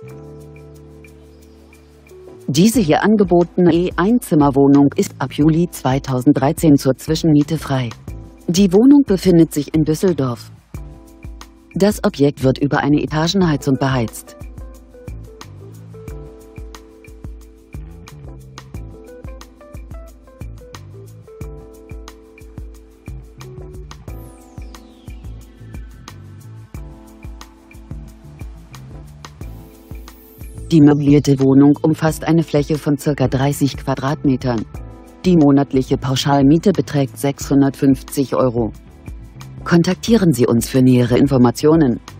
Diese hier angebotene E-Einzimmerwohnung ist ab Juli 2013 zur Zwischenmiete frei. Die Wohnung befindet sich in Düsseldorf. Das Objekt wird über eine Etagenheizung beheizt. Die möblierte Wohnung umfasst eine Fläche von ca. 30 Quadratmetern. Die monatliche Pauschalmiete beträgt 650 €. Kontaktieren Sie uns für nähere Informationen.